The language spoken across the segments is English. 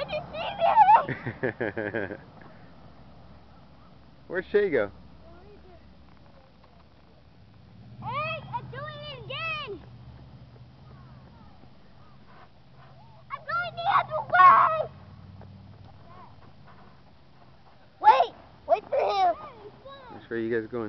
you see me? Where'd Shay go? Hey, I'm doing it again. I'm going the other way. Wait for him. Which way are you guys going?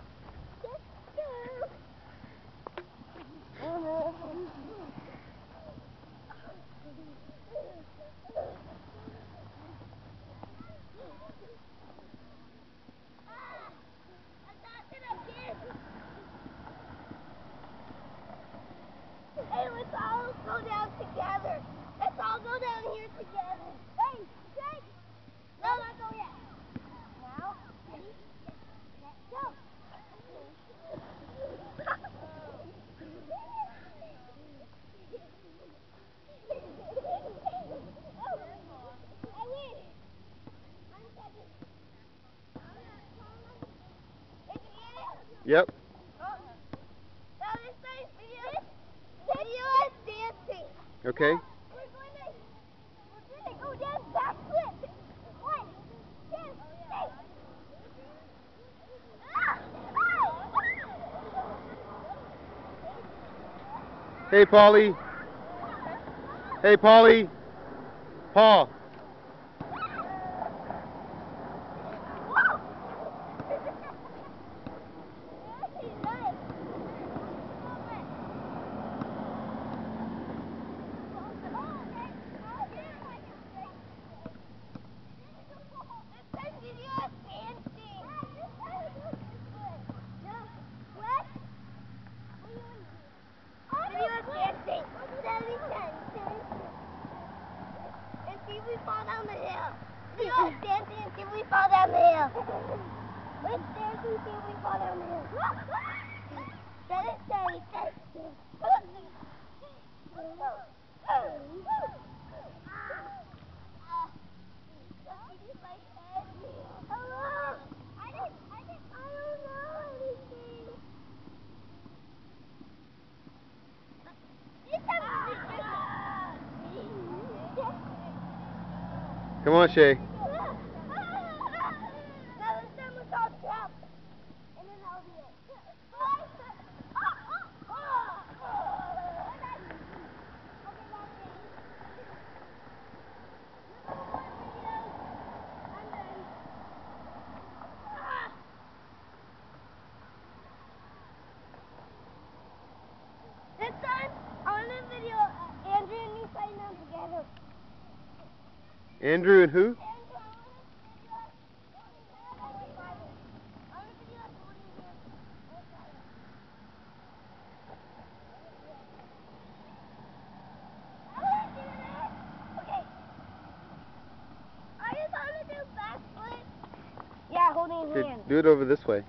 Hey, let's all go down together. Let's all go down here together. Hey, Jake! No, not go yet. Now, ready, let's go. I win. I'm second. Did you get it? Yep. Now this time, video is dancing. Okay. We're gonna go down backflip. 1, 2, 3. Hey, Paulie. Hey, Paulie. Paul. We fall down the hill. Let's dance and see if we fall down the hill. Let's dance and see if we fall down the hill. Steady, steady, steady. Come on, Shay. Now this time let's all jump. And then I'll do it. This time, on the video, Andrew and me fighting them together. Andrew and who? Yeah, holding his Okay, hand. do it over this way.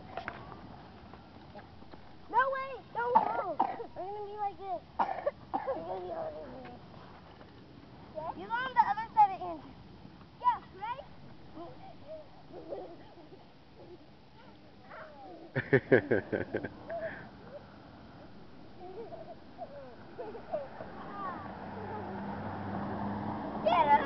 No, wait, don't go. We're gonna be like this. We're gonna be holding his hand. You go on the other side of Andrew. Yeah, right? Get him!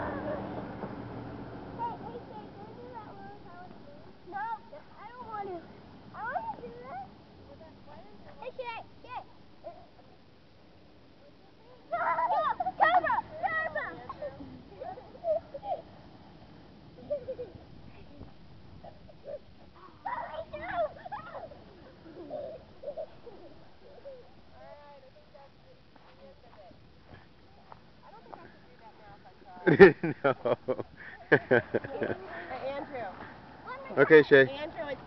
No, I don't want to. I want to do that. Hey, Shay, Shay. Camera! No. Andrew. Okay, Shay. Andrew, it's